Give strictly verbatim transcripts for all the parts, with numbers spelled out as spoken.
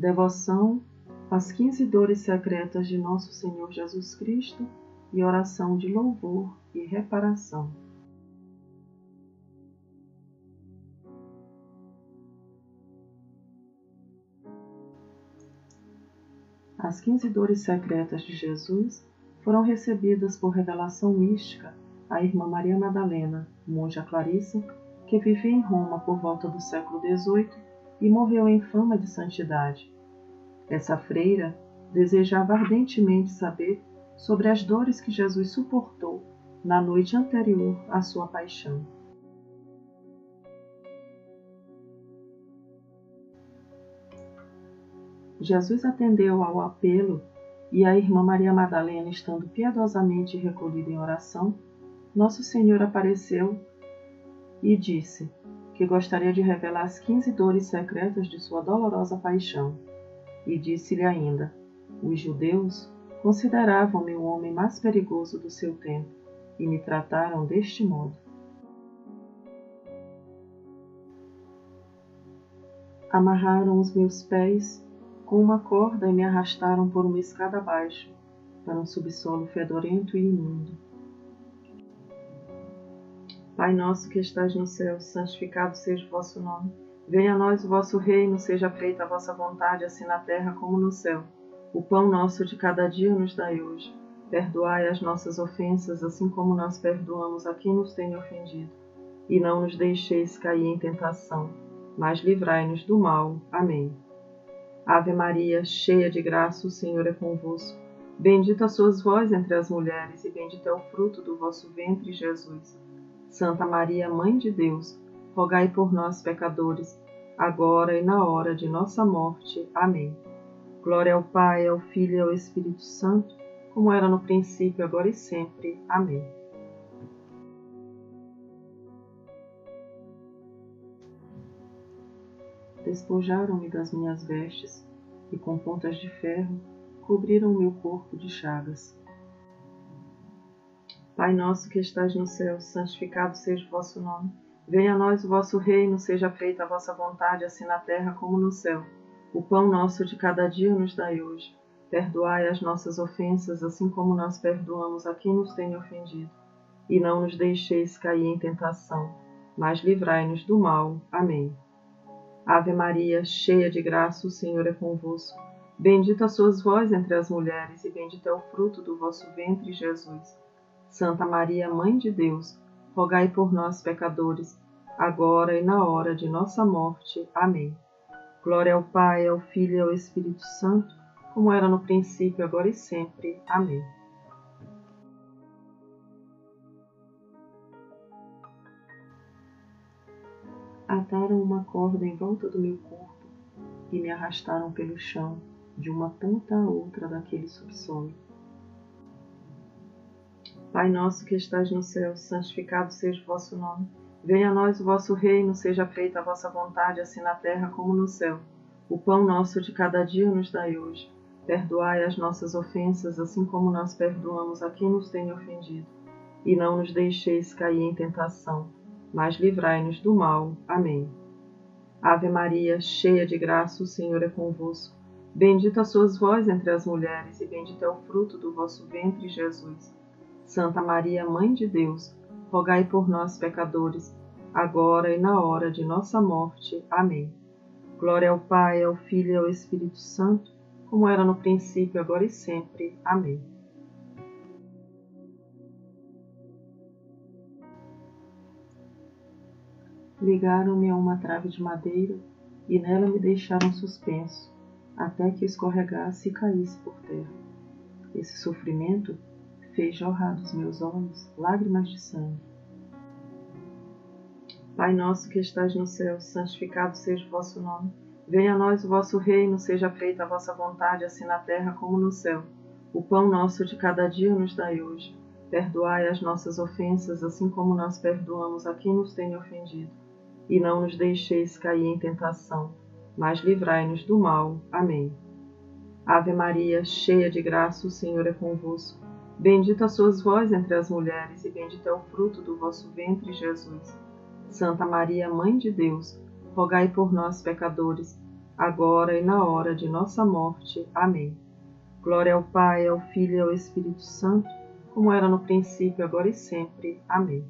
Devoção às quinze dores secretas de Nosso Senhor Jesus Cristo e oração de louvor e reparação. As quinze dores secretas de Jesus foram recebidas por revelação mística à irmã Maria Madalena, monja clarissa, que vivia em Roma por volta do século dezoito e morreu em fama de santidade. Essa freira desejava ardentemente saber sobre as dores que Jesus suportou na noite anterior à sua paixão. Jesus atendeu ao apelo e a irmã Maria Madalena, estando piedosamente recolhida em oração, Nosso Senhor apareceu e disse que gostaria de revelar as quinze dores secretas de sua dolorosa paixão. E disse-lhe ainda: os judeus consideravam-me o homem mais perigoso do seu tempo e me trataram deste modo. Amarraram os meus pés com uma corda e me arrastaram por uma escada abaixo, para um subsolo fedorento e imundo. Pai nosso que estais no céu, santificado seja o vosso nome. Venha a nós o vosso reino, seja feita a vossa vontade, assim na terra como no céu. O pão nosso de cada dia nos dai hoje. Perdoai as nossas ofensas, assim como nós perdoamos a quem nos tem ofendido. E não nos deixeis cair em tentação, mas livrai-nos do mal. Amém. Ave Maria, cheia de graça, o Senhor é convosco. Bendita sois vós entre as mulheres, e bendito é o fruto do vosso ventre, Jesus. Santa Maria, Mãe de Deus, rogai por nós, pecadores, agora e na hora de nossa morte. Amém. Glória ao Pai, ao Filho e ao Espírito Santo, como era no princípio, agora e sempre. Amém. Despojaram-me das minhas vestes e com pontas de ferro cobriram o meu corpo de chagas. Pai nosso que estais no céu, santificado seja o vosso nome. Venha a nós o vosso reino, seja feita a vossa vontade, assim na terra como no céu. O pão nosso de cada dia nos dai hoje. Perdoai as nossas ofensas, assim como nós perdoamos a quem nos tem ofendido. E não nos deixeis cair em tentação, mas livrai-nos do mal. Amém. Ave Maria, cheia de graça, o Senhor é convosco. Bendita sois vós entre as mulheres, e bendito é o fruto do vosso ventre, Jesus. Santa Maria, Mãe de Deus, rogai por nós, pecadores, agora e na hora de nossa morte. Amém. Glória ao Pai, ao Filho e ao Espírito Santo, como era no princípio, agora e sempre. Amém. Ataram uma corda em volta do meu corpo e me arrastaram pelo chão, de uma ponta a outra daquele subsolo. Pai nosso que estais no céu, santificado seja o vosso nome. Venha a nós o vosso reino, seja feita a vossa vontade, assim na terra como no céu. O pão nosso de cada dia nos dai hoje. Perdoai as nossas ofensas, assim como nós perdoamos a quem nos tem ofendido. E não nos deixeis cair em tentação, mas livrai-nos do mal. Amém. Ave Maria, cheia de graça, o Senhor é convosco. Bendita sois vós entre as mulheres, e bendito é o fruto do vosso ventre, Jesus. Santa Maria, Mãe de Deus, rogai por nós, pecadores, agora e na hora de nossa morte. Amém. Glória ao Pai, ao Filho e ao Espírito Santo, como era no princípio, agora e sempre. Amém. Ligaram-me a uma trave de madeira e nela me deixaram suspenso, até que escorregasse e caísse por terra. Esse sofrimento fez jorrar dos meus olhos lágrimas de sangue. Pai nosso que estais no céu, santificado seja o vosso nome. Venha a nós o vosso reino, seja feita a vossa vontade, assim na terra como no céu. O pão nosso de cada dia nos dai hoje. Perdoai as nossas ofensas, assim como nós perdoamos a quem nos tem ofendido. E não nos deixeis cair em tentação, mas livrai-nos do mal. Amém. Ave Maria, cheia de graça, o Senhor é convosco. Bendita sois vós entre as mulheres, e bendito é o fruto do vosso ventre, Jesus. Santa Maria, Mãe de Deus, rogai por nós, pecadores, agora e na hora de nossa morte. Amém. Glória ao Pai, ao Filho e ao Espírito Santo, como era no princípio, agora e sempre. Amém.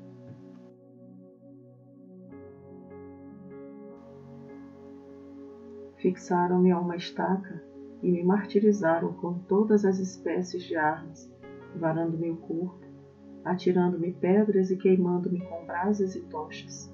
Fixaram-me a uma estaca e me martirizaram com todas as espécies de armas, varando-me o corpo, atirando-me pedras e queimando-me com brasas e tochas.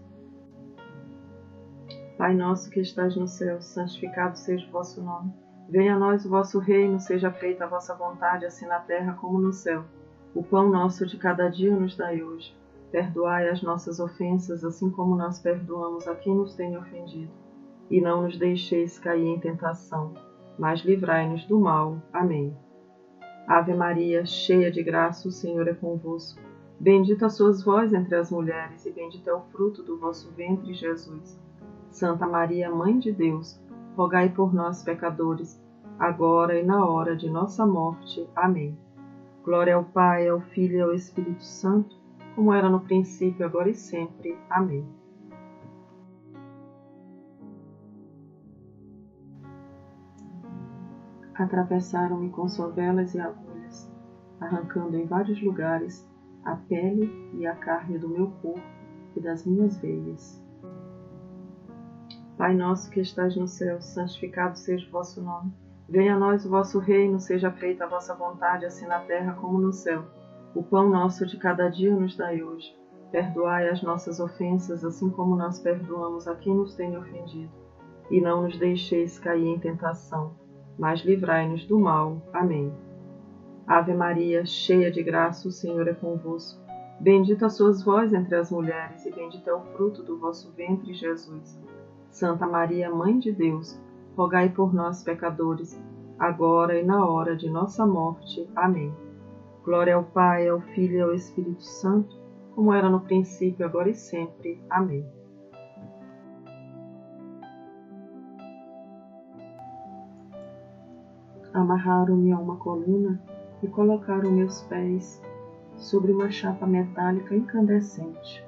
Pai nosso que estais no céu, santificado seja o vosso nome. Venha a nós o vosso reino, seja feita a vossa vontade, assim na terra como no céu. O pão nosso de cada dia nos dai hoje. Perdoai as nossas ofensas, assim como nós perdoamos a quem nos tem ofendido. E não nos deixeis cair em tentação, mas livrai-nos do mal. Amém. Ave Maria, cheia de graça, o Senhor é convosco. Bendita sois vós entre as mulheres, e bendito é o fruto do vosso ventre, Jesus. Santa Maria, Mãe de Deus, rogai por nós, pecadores, agora e na hora de nossa morte. Amém. Glória ao Pai, ao Filho e ao Espírito Santo, como era no princípio, agora e sempre. Amém. Atravessaram-me com sovelas e agulhas, arrancando em vários lugares a pele e a carne do meu corpo e das minhas veias. Pai nosso que estais no céu, santificado seja o vosso nome. Venha a nós o vosso reino, seja feita a vossa vontade, assim na terra como no céu. O pão nosso de cada dia nos dai hoje. Perdoai as nossas ofensas, assim como nós perdoamos a quem nos tem ofendido. E não nos deixeis cair em tentação, mas livrai-nos do mal. Amém. Ave Maria, cheia de graça, o Senhor é convosco. Bendita sois vós entre as mulheres, e bendito é o fruto do vosso ventre, Jesus. Santa Maria, Mãe de Deus, rogai por nós, pecadores, agora e na hora de nossa morte. Amém. Glória ao Pai, ao Filho e ao Espírito Santo, como era no princípio, agora e sempre. Amém. Amarraram-me a uma coluna e colocaram meus pés sobre uma chapa metálica incandescente.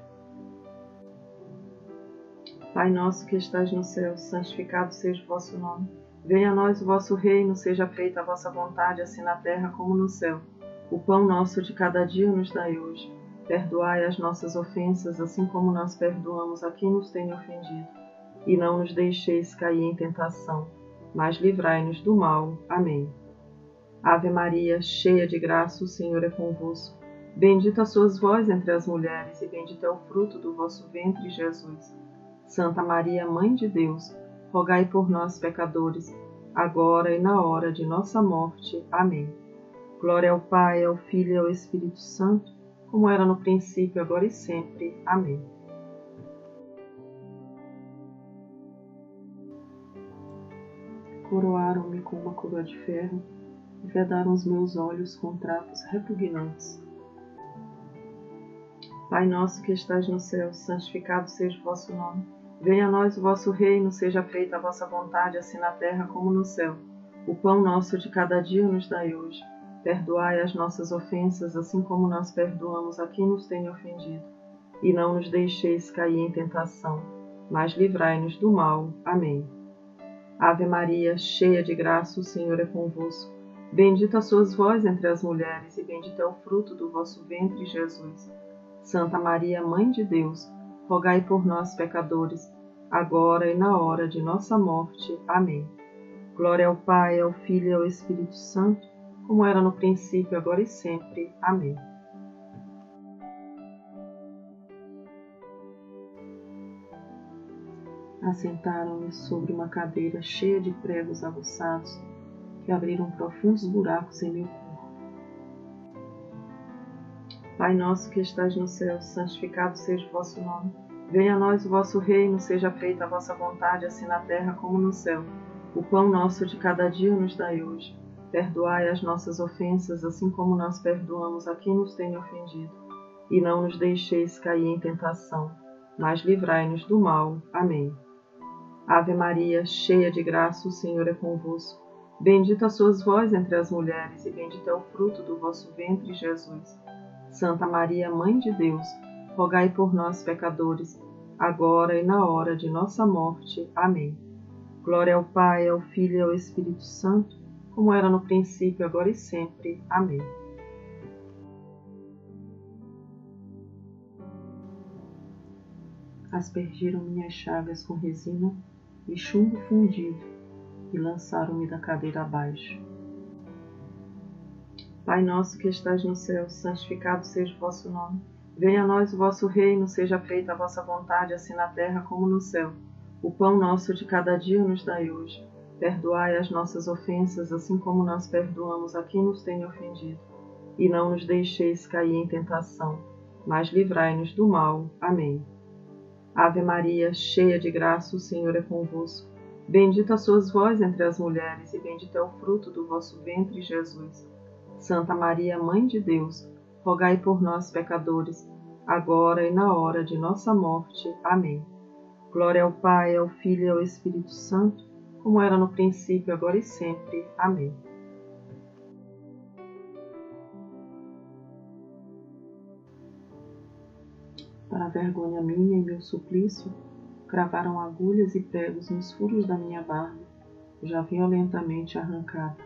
Pai nosso que estais no céu, santificado seja o vosso nome. Venha a nós o vosso reino, seja feita a vossa vontade, assim na terra como no céu. O pão nosso de cada dia nos dai hoje. Perdoai as nossas ofensas, assim como nós perdoamos a quem nos tem ofendido. E não nos deixeis cair em tentação, mas livrai-nos do mal. Amém. Ave Maria, cheia de graça, o Senhor é convosco. Bendita sois vós entre as mulheres, e bendito é o fruto do vosso ventre, Jesus. Santa Maria, Mãe de Deus, rogai por nós, pecadores, agora e na hora de nossa morte. Amém. Glória ao Pai, ao Filho e ao Espírito Santo, como era no princípio, agora e sempre. Amém. Coroaram-me com uma coroa de ferro e vedaram os meus olhos com trapos repugnantes. Pai nosso que estais no céu, santificado seja o vosso nome. Venha a nós o vosso reino, seja feita a vossa vontade, assim na terra como no céu. O pão nosso de cada dia nos dai hoje. Perdoai as nossas ofensas, assim como nós perdoamos a quem nos tem ofendido. E não nos deixeis cair em tentação, mas livrai-nos do mal. Amém. Ave Maria, cheia de graça, o Senhor é convosco. Bendita sois vós entre as mulheres, e bendito é o fruto do vosso ventre, Jesus. Santa Maria, Mãe de Deus, rogai por nós, pecadores, agora e na hora de nossa morte. Amém. Glória ao Pai, ao Filho e ao Espírito Santo, como era no princípio, agora e sempre. Amém. Assentaram-me sobre uma cadeira cheia de pregos aguçados, que abriram profundos buracos em meu corpo. Pai nosso que estais no céu, santificado seja o vosso nome. Venha a nós o vosso reino, seja feita a vossa vontade, assim na terra como no céu. O pão nosso de cada dia nos dai hoje. Perdoai as nossas ofensas, assim como nós perdoamos a quem nos tem ofendido. E não nos deixeis cair em tentação, mas livrai-nos do mal. Amém. Ave Maria, cheia de graça, o Senhor é convosco. Bendita sois vós entre as mulheres, e bendito é o fruto do vosso ventre, Jesus. Santa Maria, Mãe de Deus, rogai por nós, pecadores, agora e na hora de nossa morte. Amém. Glória ao Pai, ao Filho e ao Espírito Santo, como era no princípio, agora e sempre. Amém. Aspergiram minhas chagas com resina e chumbo fundido, e lançaram-me da cadeira abaixo. Pai nosso que estais no céu, santificado seja o vosso nome. Venha a nós o vosso reino, seja feita a vossa vontade, assim na terra como no céu. O pão nosso de cada dia nos dai hoje. Perdoai as nossas ofensas, assim como nós perdoamos a quem nos tem ofendido. E não nos deixeis cair em tentação, mas livrai-nos do mal. Amém. Ave Maria, cheia de graça, o Senhor é convosco. Bendita sois vós entre as mulheres, e bendito é o fruto do vosso ventre, Jesus. Santa Maria, Mãe de Deus, rogai por nós, pecadores, agora e na hora de nossa morte. Amém. Glória ao Pai, ao Filho e ao Espírito Santo, como era no princípio, agora e sempre. Amém. Para a vergonha minha e meu suplício, cravaram agulhas e pregos nos furos da minha barba, já violentamente arrancada.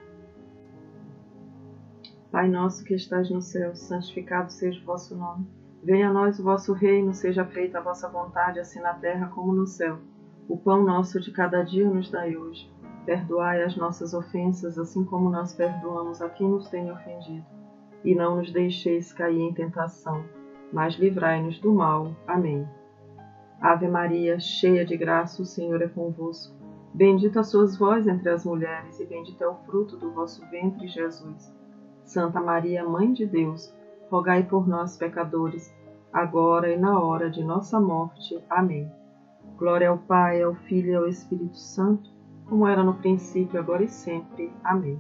Pai nosso que estais no céu, santificado seja o vosso nome. Venha a nós o vosso reino, seja feita a vossa vontade, assim na terra como no céu. O pão nosso de cada dia nos dai hoje. Perdoai as nossas ofensas, assim como nós perdoamos a quem nos tem ofendido. E não nos deixeis cair em tentação, mas livrai-nos do mal. Amém. Ave Maria, cheia de graça, o Senhor é convosco. Bendita sois vós entre as mulheres, e bendito é o fruto do vosso ventre, Jesus. Santa Maria, Mãe de Deus, rogai por nós, pecadores, agora e na hora de nossa morte. Amém. Glória ao Pai, ao Filho e ao Espírito Santo, como era no princípio, agora e sempre. Amém.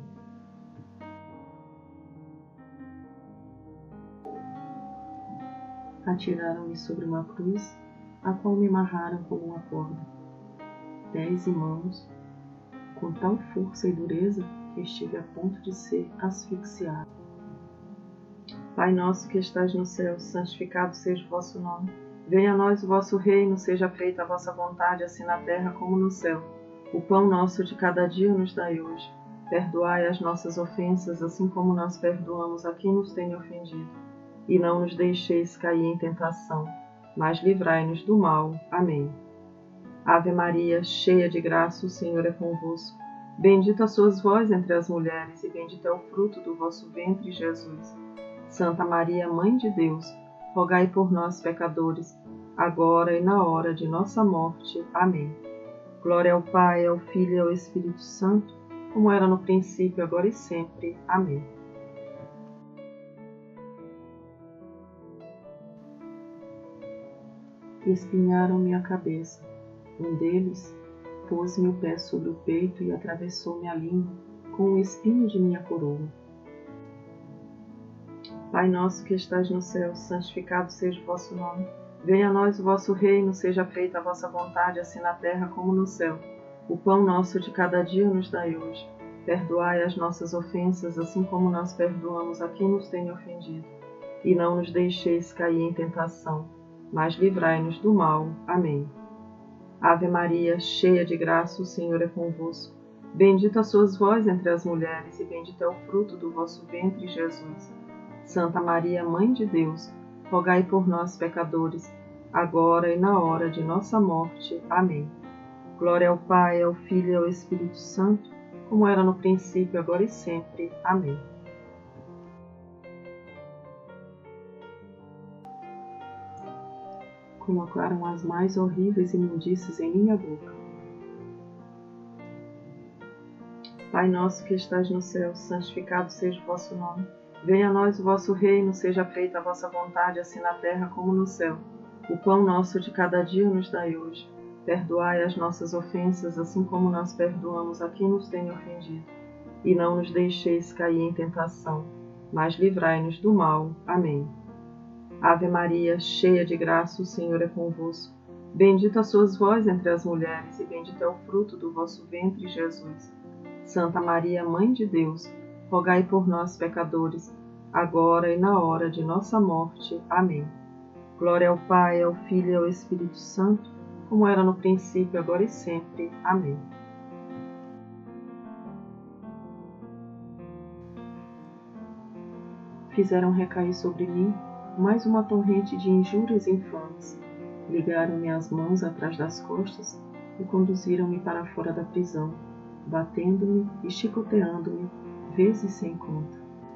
Atiraram-me sobre uma cruz, a qual me amarraram como uma corda. Pés e mãos, com tal força e dureza que estive a ponto de ser asfixiado. Pai nosso que estais no céu, santificado seja o vosso nome. Venha a nós o vosso reino, seja feita a vossa vontade, assim na terra como no céu. O pão nosso de cada dia nos dai hoje. Perdoai as nossas ofensas, assim como nós perdoamos a quem nos tem ofendido. E não nos deixeis cair em tentação, mas livrai-nos do mal. Amém. Ave Maria, cheia de graça, o Senhor é convosco. Bendita sois vós entre as mulheres, e bendito é o fruto do vosso ventre, Jesus. Santa Maria, Mãe de Deus, rogai por nós, pecadores, agora e na hora de nossa morte. Amém. Glória ao Pai, ao Filho e ao Espírito Santo, como era no princípio, agora e sempre. Amém. Espinharam-me a cabeça. Um deles pôs-me o pé sobre o peito e atravessou-me a língua com o espinho de minha coroa. Pai nosso que estais no céu, santificado seja o vosso nome. Venha a nós o vosso reino, seja feita a vossa vontade, assim na terra como no céu. O pão nosso de cada dia nos dai hoje. Perdoai as nossas ofensas, assim como nós perdoamos a quem nos tem ofendido. E não nos deixeis cair em tentação, mas livrai-nos do mal. Amém. Ave Maria, cheia de graça, o Senhor é convosco. Bendita sois vós entre as mulheres, e bendito é o fruto do vosso ventre, Jesus. Santa Maria, Mãe de Deus, rogai por nós, pecadores, agora e na hora de nossa morte. Amém. Glória ao Pai, ao Filho e ao Espírito Santo, como era no princípio, agora e sempre. Amém. Colocaram as mais horríveis imundícies em minha boca. Pai nosso que estais no céu, santificado seja o vosso nome. Venha a nós o vosso reino, seja feita a vossa vontade, assim na terra como no céu. O pão nosso de cada dia nos dai hoje. Perdoai as nossas ofensas, assim como nós perdoamos a quem nos tem ofendido. E não nos deixeis cair em tentação, mas livrai-nos do mal. Amém. Ave Maria, cheia de graça, o Senhor é convosco. Bendita sois vós entre as mulheres, e bendito é o fruto do vosso ventre, Jesus. Santa Maria, Mãe de Deus, rogai por nós, pecadores, agora e na hora de nossa morte. Amém. Glória ao Pai, ao Filho e ao Espírito Santo, como era no princípio, agora e sempre. Amém. fizeram recair sobre mim mais uma torrente de injúrias infames. Ligaram-me as mãos atrás das costas e conduziram-me para fora da prisão, batendo-me e chicoteando-me, vezes sem conta.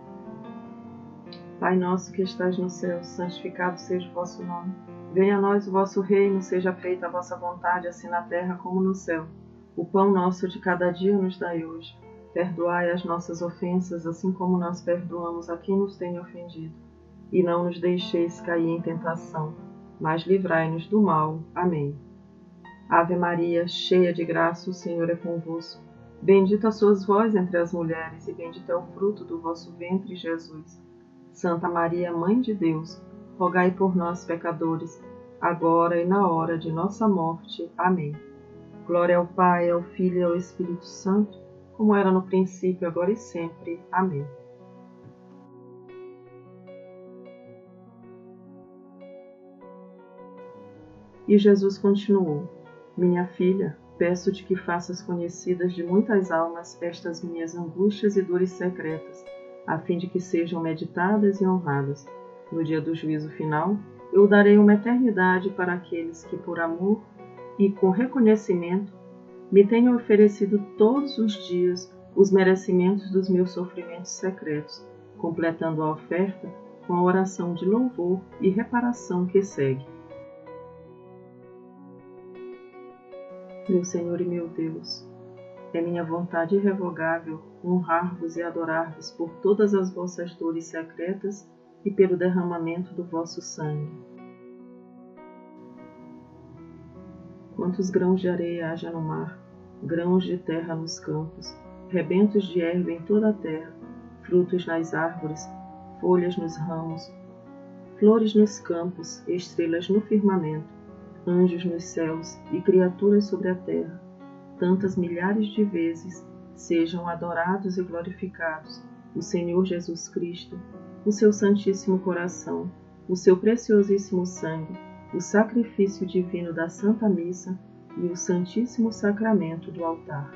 Pai nosso que estais no céu, santificado seja o vosso nome. Venha a nós o vosso reino, seja feita a vossa vontade, assim na terra como no céu. O pão nosso de cada dia nos dai hoje. Perdoai as nossas ofensas, assim como nós perdoamos a quem nos tem ofendido. E não nos deixeis cair em tentação, mas livrai-nos do mal. Amém. Ave Maria, cheia de graça, o Senhor é convosco. Bendita sois vós entre as mulheres, e bendito é o fruto do vosso ventre, Jesus. Santa Maria, Mãe de Deus, rogai por nós, pecadores, agora e na hora de nossa morte. Amém. Glória ao Pai, ao Filho e ao Espírito Santo, como era no princípio, agora e sempre. Amém. E Jesus continuou: Minha filha, peço-te que faças conhecidas de muitas almas estas minhas angústias e dores secretas, a fim de que sejam meditadas e honradas. No dia do juízo final, eu darei uma eternidade para aqueles que, por amor e com reconhecimento, me tenham oferecido todos os dias os merecimentos dos meus sofrimentos secretos, completando a oferta com a oração de louvor e reparação que segue. Meu Senhor e meu Deus, é minha vontade irrevogável honrar-vos e adorar-vos por todas as vossas dores secretas e pelo derramamento do vosso sangue. Quantos grãos de areia haja no mar, grãos de terra nos campos, rebentos de erva em toda a terra, frutos nas árvores, folhas nos ramos, flores nos campos, estrelas no firmamento, anjos nos céus e criaturas sobre a terra, tantas milhares de vezes sejam adorados e glorificados o Senhor Jesus Cristo, o seu Santíssimo Coração, o seu preciosíssimo sangue, o sacrifício divino da Santa Missa e o Santíssimo Sacramento do altar.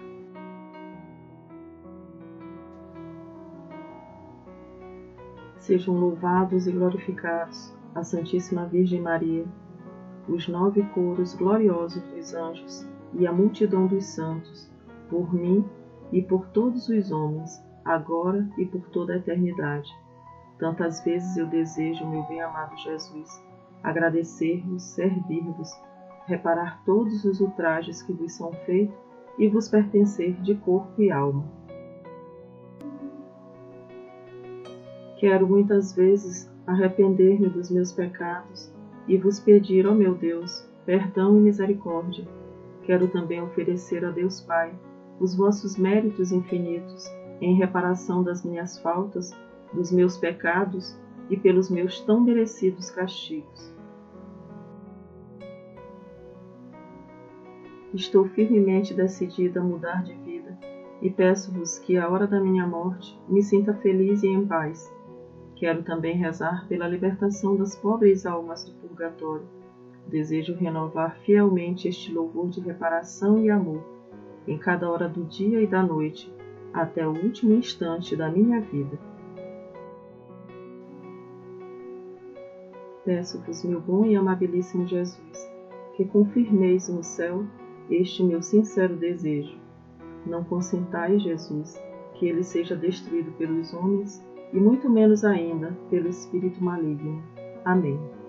Sejam louvados e glorificados a Santíssima Virgem Maria, os nove coros gloriosos dos anjos e a multidão dos santos, por mim e por todos os homens, agora e por toda a eternidade. Tantas vezes eu desejo, meu bem-amado Jesus, agradecer-vos, servir-vos, reparar todos os ultrajes que vos são feitos e vos pertencer de corpo e alma. Quero muitas vezes arrepender-me dos meus pecados e vos pedir, ó meu Deus, perdão e misericórdia. Quero também oferecer a Deus Pai os vossos méritos infinitos em reparação das minhas faltas, dos meus pecados e pelos meus tão merecidos castigos. Estou firmemente decidida a mudar de vida e peço-vos que, à hora da minha morte, me sinta feliz e em paz. Quero também rezar pela libertação das pobres almas do purgatório. Desejo renovar fielmente este louvor de reparação e amor, em cada hora do dia e da noite, até o último instante da minha vida. Peço-vos, meu bom e amabilíssimo Jesus, que confirmeis no céu este meu sincero desejo. Não consintais, Jesus, que ele seja destruído pelos homens, e muito menos ainda pelo espírito maligno. Amém.